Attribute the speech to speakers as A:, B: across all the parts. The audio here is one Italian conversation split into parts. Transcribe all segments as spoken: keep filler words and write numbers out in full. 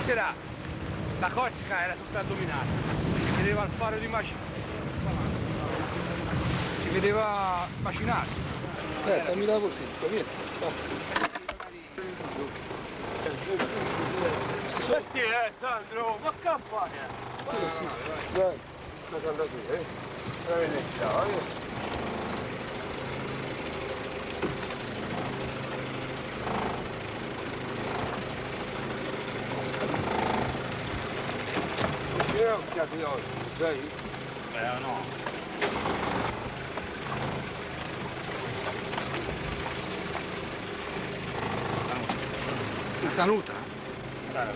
A: sera la Corsica era tutta dominata, si vedeva il faro di Macinato, si vedeva Macinato.
B: Aspetta, mi lavo così, vieni.
A: Senti eh Sandro, ma che fai?
B: Vai, vai, vai, vai, qui, eh? La vedi, vai. Che occhiati oggi, sai?
A: Beh no. Una canuta?
B: Bravo.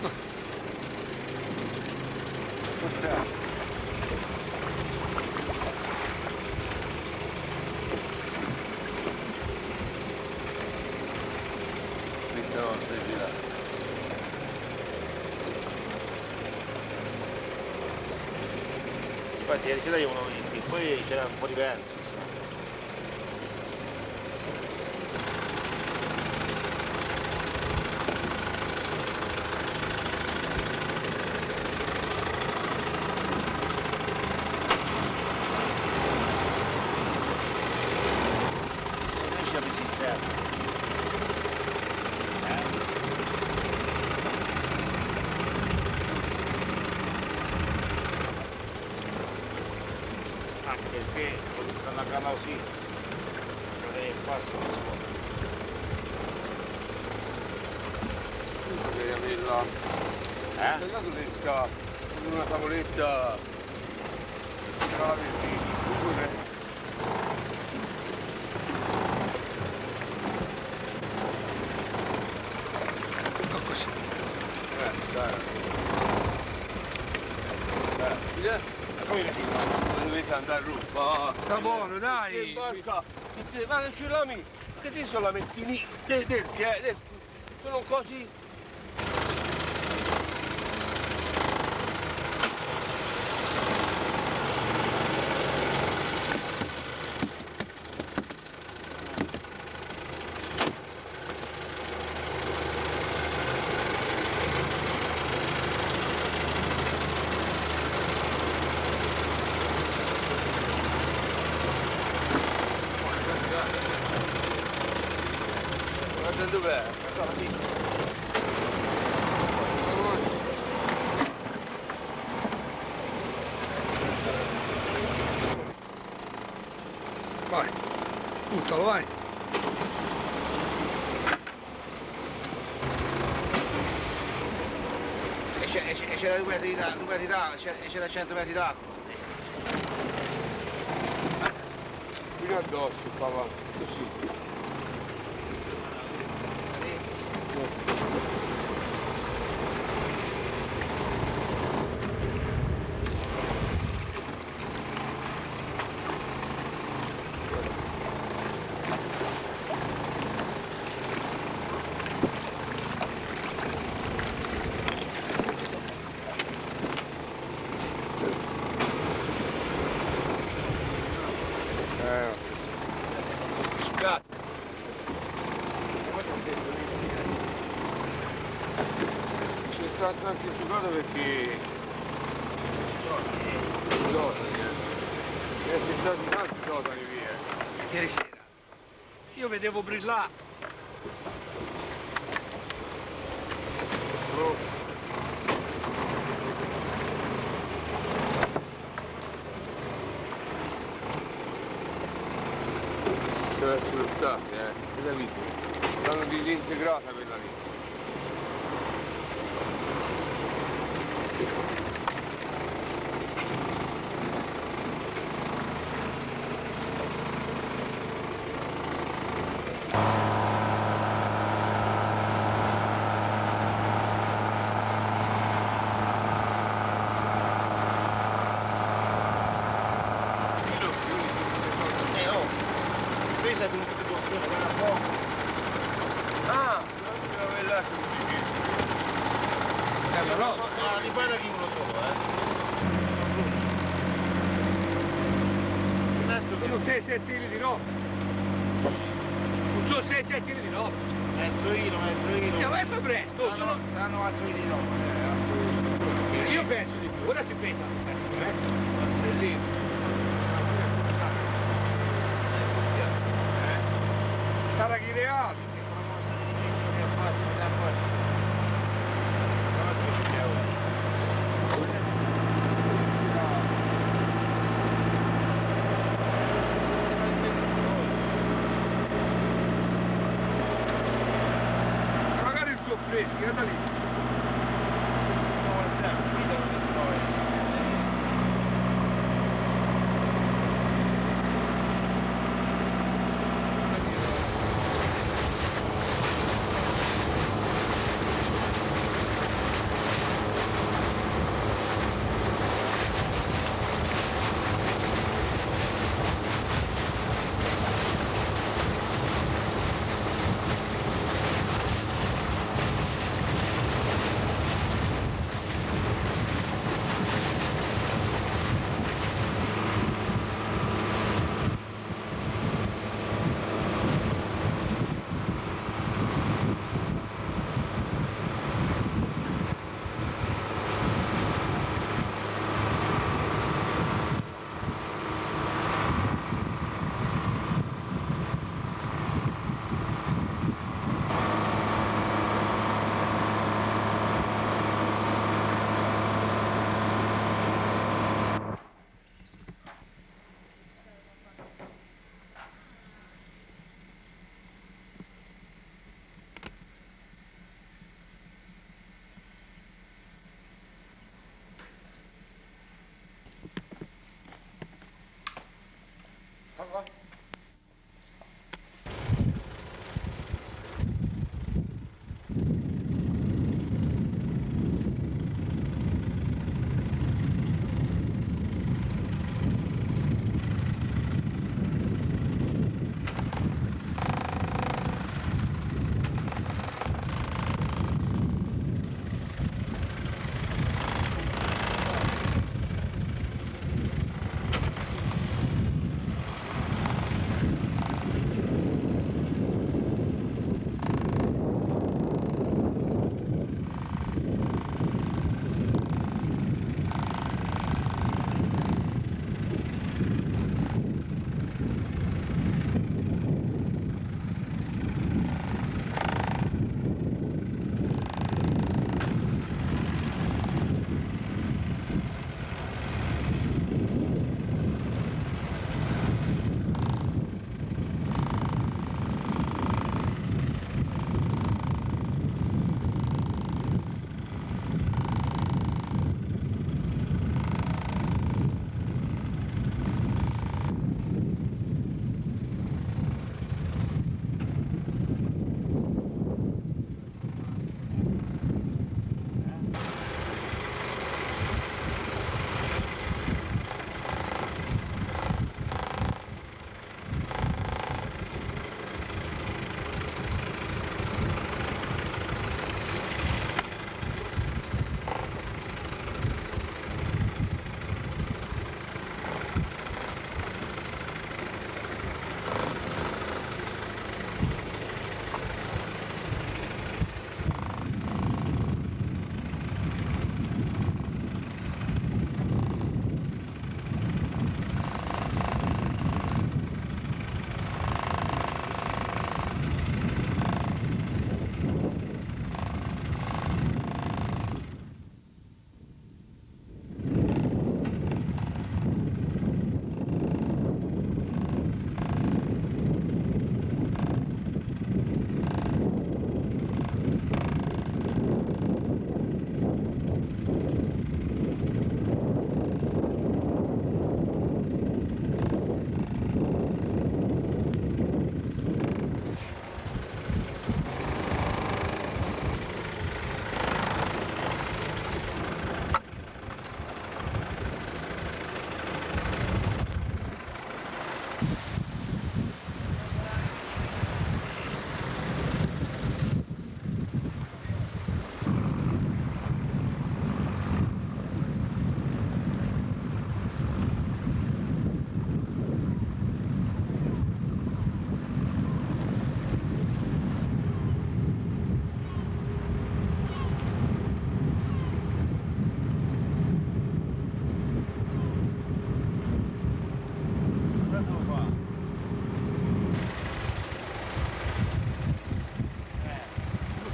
B: Questa volta è girata.
C: Infatti ieri sera io uno vinti, poi c'era un po' di vento. Non riesci a visitare. Anche perché con la canna così non è passa non si può.
B: Devi averla.
C: Eh?
B: Tagliato le scarpe, con una tavoletta. Bravi, pure.
A: Ecco così.
B: Eh, dai. Dai, via.
C: Come vedi?
B: Non dovete andare a ruba.
A: Sta buono, dai.
B: In barca, ma che ce la metti? Che ti sono la metti lì? Del, del, del, sono così. Guarda dov'è?
A: Vai, buttalo, vai.
C: Esce, esce, esce da due metri da, due metri d'acqua, esce, esce da cento metri d'acqua.
B: Fino addosso, qua va, così.
C: Scatto.
B: C'è stato anche giocato perché Giordani, eh. È stato tanti Giordani via.
A: Ieri sera io vedevo brillare.
B: Oh. Deve essere stati, eh, quella lì. L'hanno disintegrata quella lì.
C: Eh oh, questa è venuta di buona, guarda poco.
B: Ah, non mi l'avevi lasciato qui.
C: No, no, li guarda chi uno solo, eh.
A: Sono sei sette tiri di notte. Non sono sei sette tiri di notte.
C: Mezzo chilo, mezzo chilo.
A: Io vai a fare presto,
C: Saranno,
A: sono...
C: saranno quattro chili no. Eh,
A: Io penso di più, ora si pesa, sempre, eh? È lì. Sarà chi reali.
C: Che con la mossa di legno che ha fatto, che ha fatto. Stamattina ci piove.
A: Magari il suo freschi, guarda lì.
C: No, guarda, videlo le storie.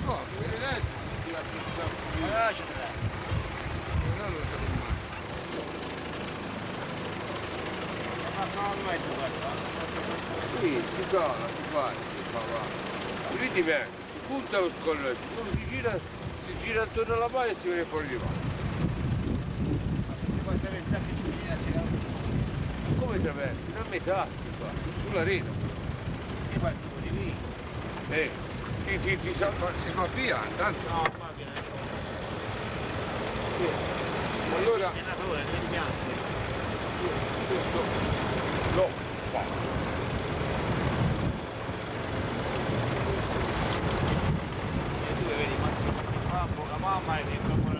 B: so, viene letto, ti la
A: Ma lasciate là.
B: non lo so mai.
C: Ma non mai tu guarda.
B: Qui si cola, si fa, si fa, va. Lì ti mette, si punta lo scolletto, poi si gira, si gira attorno alla palla e si viene fuori di mano.
C: Ma puoi attraversare che tu vieni a sera.
B: Come traversi? Da metà si fa, sull'arena.
C: E poi tu di lì.
B: Eh, ti, ti, ti sa, si fa via, intanto.
C: No, qua viene.
B: Allora,
C: Il allenatore, vedi bianco.
B: questo lo fa.
C: E tu vedi, ma la mamma è il caporanino.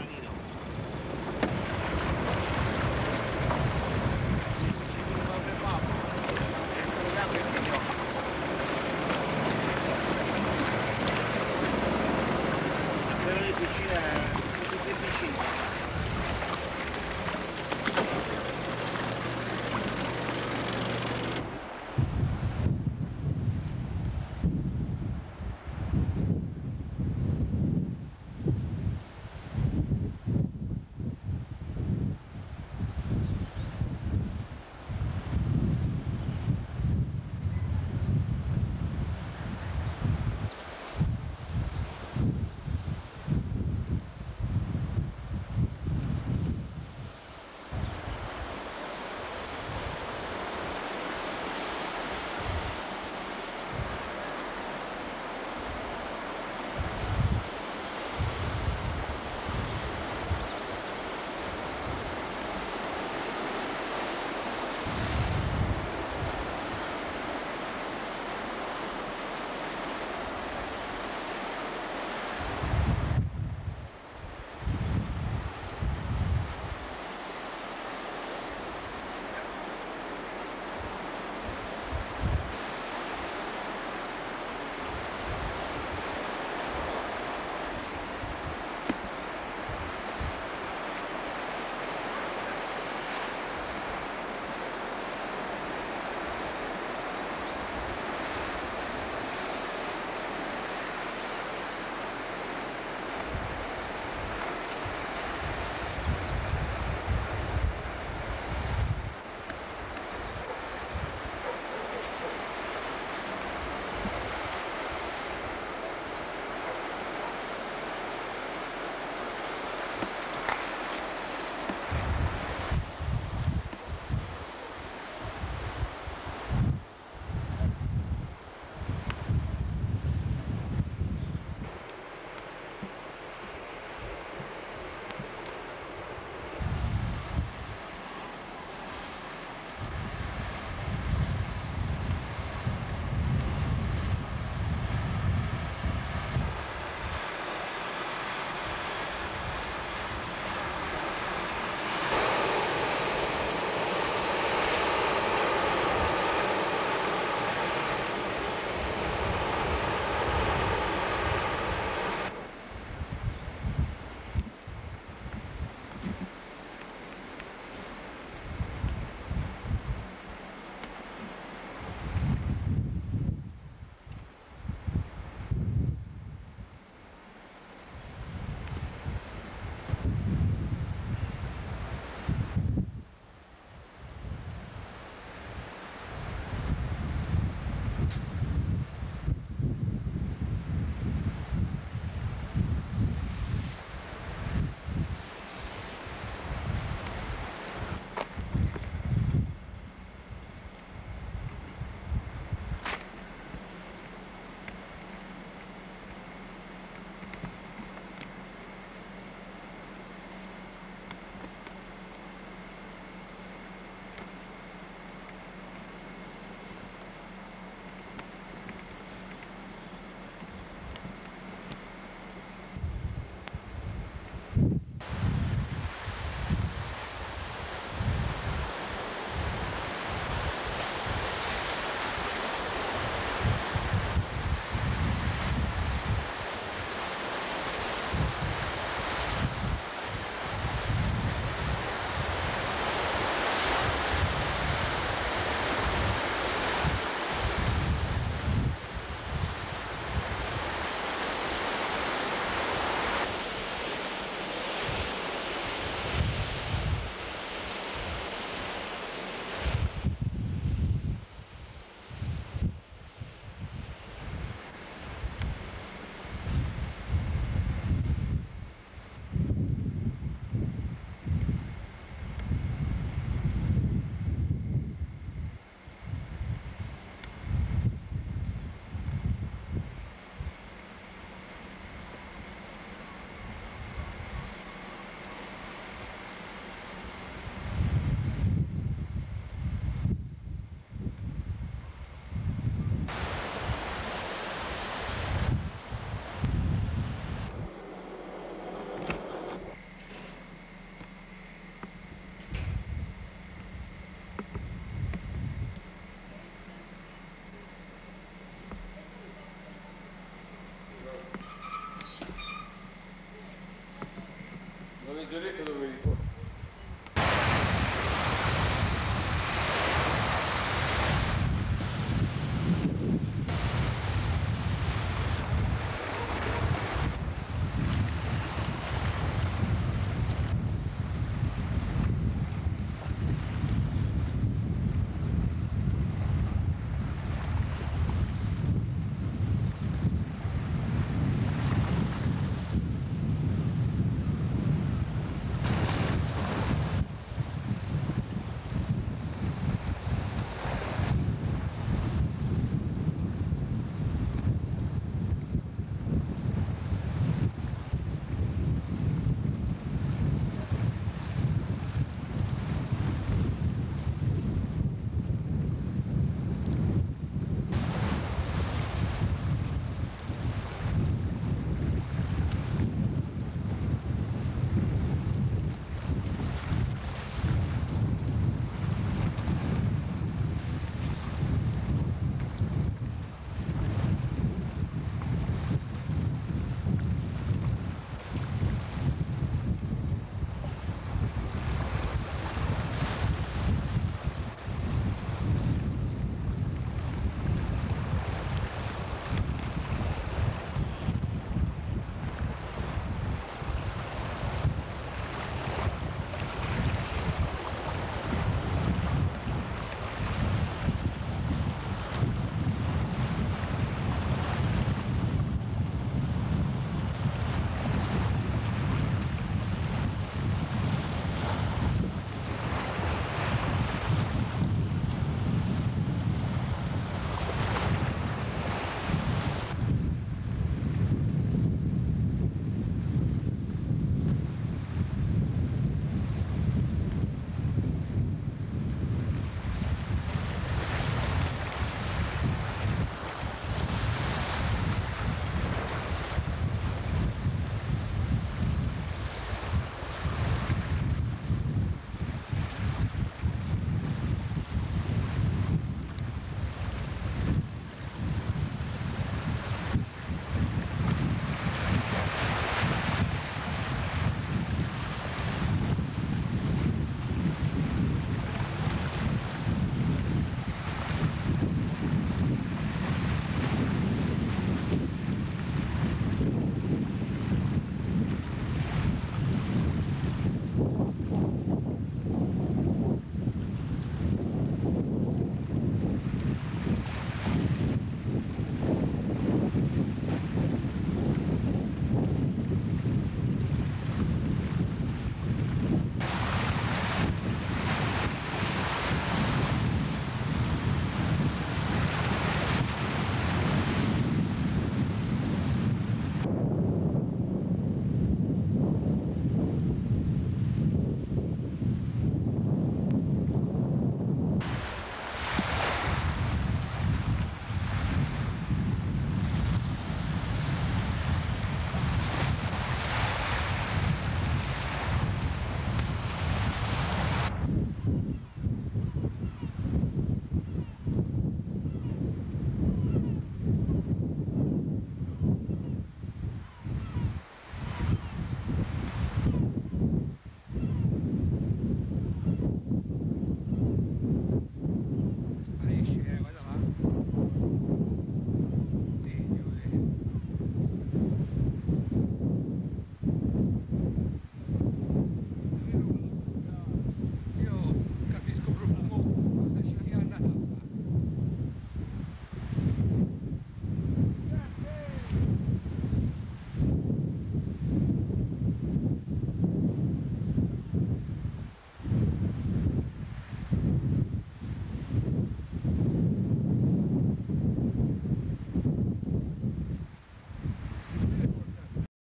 B: mezz'oretta dove mi ricordo.